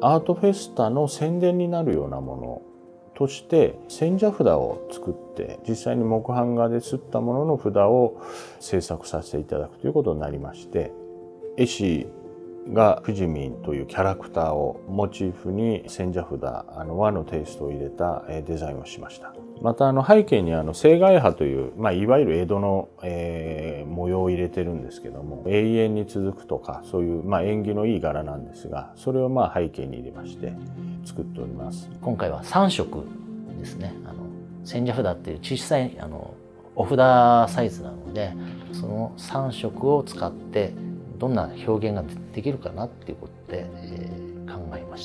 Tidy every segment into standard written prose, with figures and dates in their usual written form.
アートフェスタの宣伝になるようなものとして千社札を作って実際に木版画で刷ったものの札を制作させていただくということになりまして、絵師がフジミンというキャラクターをモチーフに千社札和のテイストを入れたデザインをしました。また背景に青海葉という、いわゆる江戸の、模様を入れてるんですけども、永遠に続くとかそういう、縁起のいい柄なんですが、それを背景に入れまして作っております。 今回は3色ですね。千社札っていう小さいお札サイズなので、その3色を使ってどんな表現ができるかなっていうことで、考えました。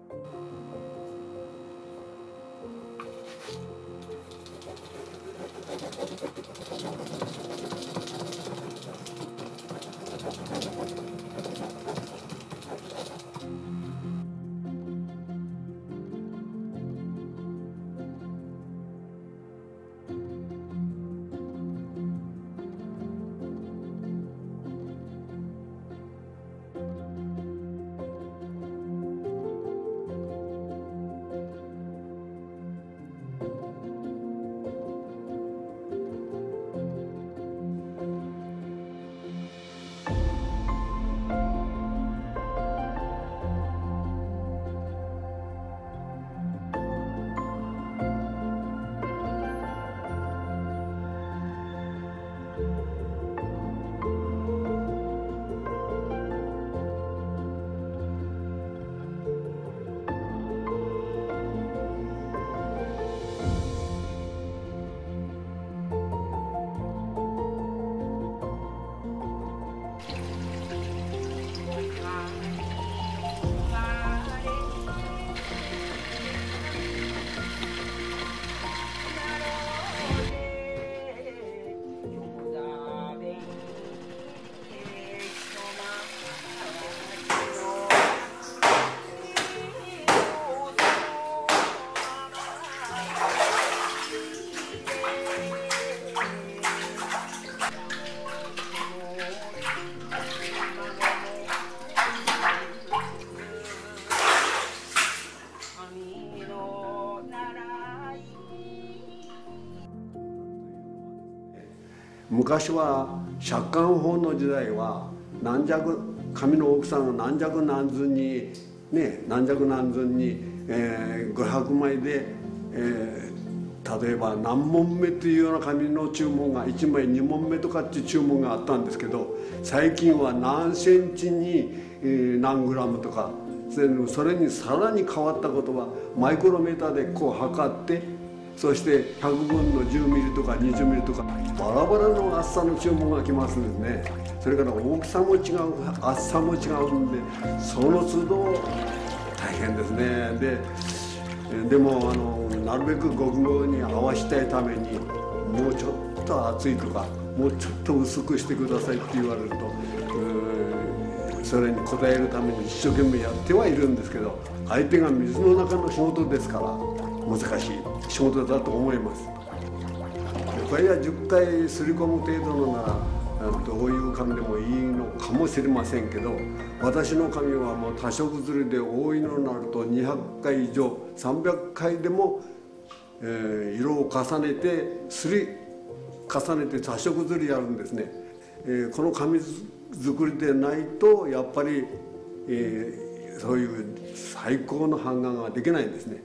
昔は借款法の時代は軟弱紙の大きさが軟弱何寸に軟弱何寸に、500枚で、例えば何問目というような紙の注文が1枚2問目とかっていう注文があったんですけど、最近は何センチに、何グラムとかそれにさらに変わったことはマイクロメーターでこう測って、そして100分の10ミリとか20ミリとかバラバラの厚さの注文が来ますんですね。それから大きさも違う、厚さも違うんで、その都度大変ですね。でもなるべくごくごくに合わせたいために、もうちょっと厚いとかもうちょっと薄くしてくださいって言われると、それに応えるために一生懸命やってはいるんですけど、相手が水の中の仕事ですから難しい仕事だと思います。これは10回すり込む程度のならどういう紙でもいいのかもしれませんけど、私の紙はもう多色刷りで多いのになると200回以上300回でも、色を重ねて重ねて多色刷りやるんですね。この紙作りでないとやっぱり、そういう最高の版画ができないんですね。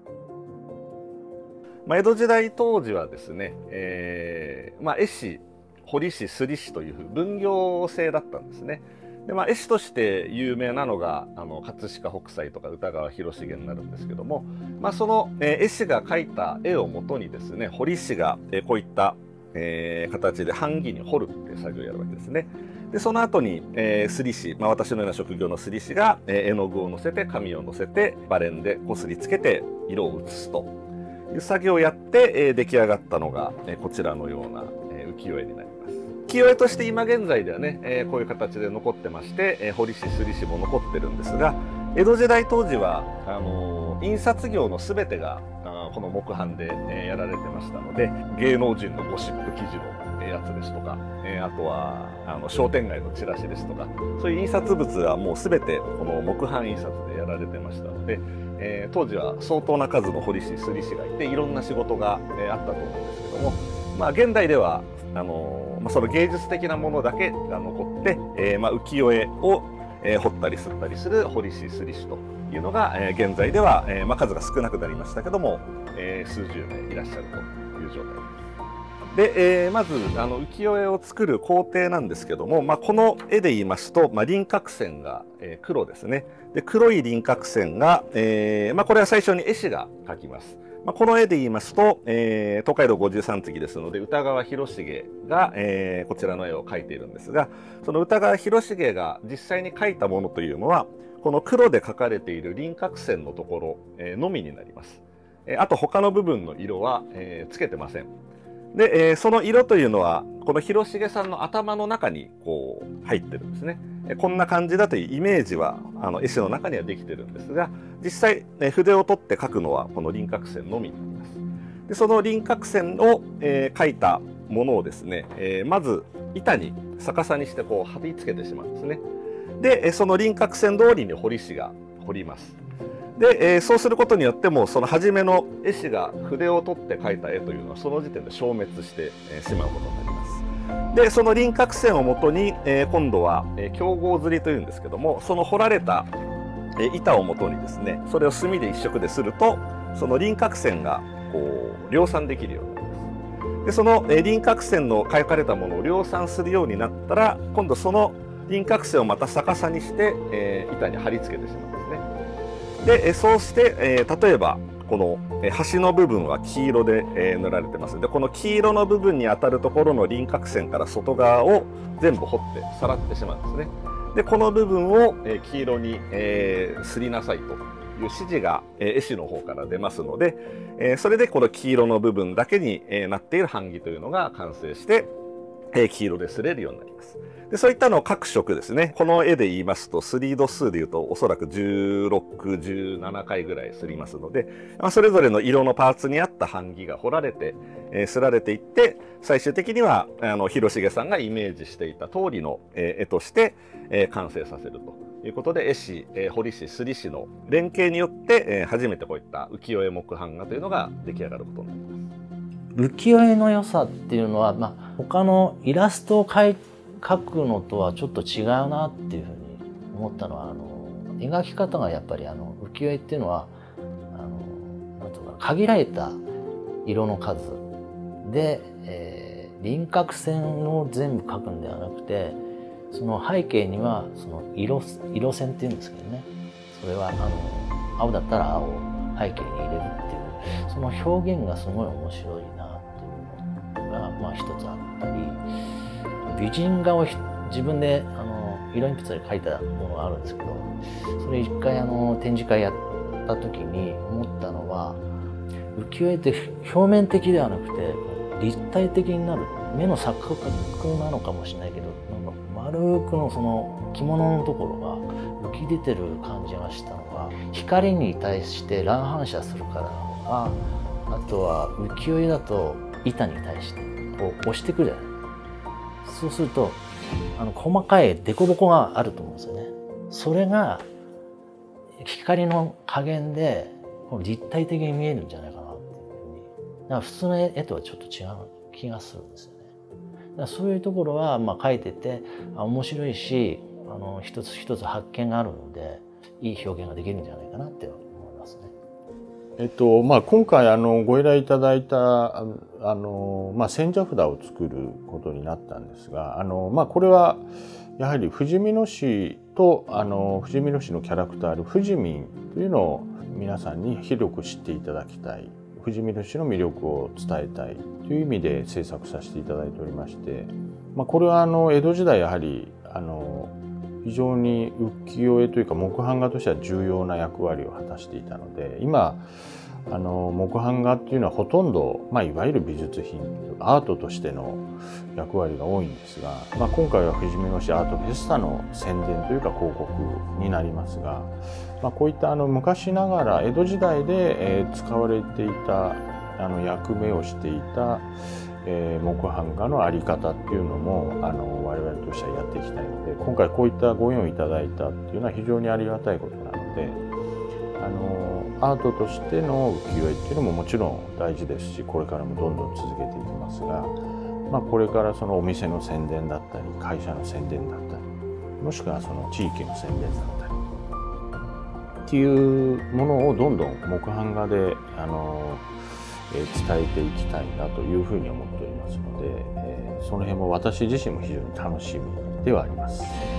江戸時代当時はですね、絵師、彫師、摺師という分業制だったんですね。で絵師として有名なのが葛飾北斎とか歌川広重になるんですけども、その、絵師が描いた絵をもとにですね、彫師が、こういった、形で版木に彫るっていう作業をやるわけですね。でその後に、摺師、私のような職業の摺師が、絵の具をのせて紙をのせてバレンでこすりつけて色を写すという作業をやって、出来上がったのが、こちらのような、浮世絵になります。浮世絵として今現在ではね、こういう形で残ってまして、彫師、摺師も残ってるんですが、江戸時代当時は印刷業の全てがこの木版で、やられてましたので、芸能人のゴシップ記事のやつですとか、あとは商店街のチラシですとか、そういう印刷物はもう全てこの木版印刷でやられてましたので、当時は相当な数の彫師、摺師がいて、いろんな仕事が、あったと思うんですけども、現代ではその芸術的なものだけが残って、浮世絵を彫ったり摺ったりする彫師、摺師というのが、現在では、数が少なくなりましたけども、数十名いらっしゃるという状態です。で、まず浮世絵を作る工程なんですけども、この絵で言いますと、輪郭線が、黒ですね。で黒い輪郭線が、これは最初に絵師が描きます。この絵で言いますと、東海道五十三次ですので、歌川広重が、こちらの絵を描いているんですが、その歌川広重が実際に描いたものというのは、 この黒で書かれている輪郭線のところのみになります。あと他の部分の色はつけてません。で、その色というのはこの広重さんの頭の中にこう入ってるんですね。こんな感じだというイメージは絵師の中にはできてるんですが、実際筆を取って描くのはこの輪郭線のみになります。でその輪郭線を描いたものをですね、まず板に逆さにしてこう貼り付けてしまうんですね。でその輪郭線通りに彫り師が彫ります。でそうすることによってもその初めの絵師が筆を取って描いた絵というのはその時点で消滅してしまうことになります。でその輪郭線をもとに今度は競合刷りというんですけども、その彫られた板をもとにですね、それを墨で一色でするとその輪郭線がこう量産できるようになります。でその輪郭線の描かれたものを量産するようになったら、今度その輪郭線をまた逆さにして板に貼り付けてしまうんですね。でそうして例えばこの端の部分は黄色で塗られてます。でこの黄色の部分に当たるところの輪郭線から外側を全部彫ってさらってしまうんですね。でこの部分を黄色にすりなさいという指示が絵師の方から出ますので、それでこの黄色の部分だけになっている版木というのが完成して黄色で擦れるようになります。でそういったのを各色ですね、この絵で言いますと3度数でいうとおそらく16、17回ぐらい擦りますので、それぞれの色のパーツに合った版木が彫られて擦られていって、最終的には広重さんがイメージしていた通りの絵として完成させるということで、絵師、彫り師、摺り師の連携によって初めてこういった浮世絵木版画というのが出来上がることになります。 浮世絵の良さっていうのは、他のイラストを描くのとはちょっと違うなっていうふうに思ったのは、描き方がやっぱり浮世絵っていうのはなんていうか限られた色の数で、輪郭線を全部描くんではなくて、その背景にはその色線っていうんですけどね、それは青だったら青を背景に入れるっていう、その表現がすごい面白いなっていうのが一つあったり、美人画を自分で色鉛筆で描いたものがあるんですけど、それ一回展示会やった時に思ったのは、浮世絵って表面的ではなくて立体的になる、目の錯覚なのかもしれないけど、丸くのその着物のところが浮き出てる感じがしたのが、光に対して乱反射するからなのか、あとは浮世絵だと板に対してこう押してくるじゃない。そうすると細かい凸凹があると思うんですよね。それが光の加減で立体的に見えるんじゃないかなっていうふうに、だから普通の絵とはちょっと違う気がするんですよね。だからそういうところは描いてて面白いし、一つ一つ発見があるのでいい表現ができるんじゃないかなって思いますね。 今回ご依頼いただいた千社札を作ることになったんですが、これはやはり富士見野市と富士見野市のキャラクター富士見というのを皆さんに広く知っていただきたい、富士見野市の魅力を伝えたいという意味で制作させていただいておりまして、これは江戸時代やはり非常に浮世絵というか木版画としては重要な役割を果たしていたので、今木版画っていうのはほとんど、いわゆる美術品アートとしての役割が多いんですが、今回は富士見野市アートフェスタの宣伝というか広告になりますが、こういった昔ながら江戸時代で使われていた役目をしていた木版画の在り方っていうのも我々としてはやっていきたいので、今回こういったご縁をいただいたっていうのは非常にありがたいことなので、アートとしての浮世絵っていうのももちろん大事ですし、これからもどんどん続けていきますが、これからそのお店の宣伝だったり会社の宣伝だったり、もしくはその地域の宣伝だったりっていうものをどんどん木版画で伝えていきたいなというふうに思っておりますので、その辺も私自身も非常に楽しみではあります。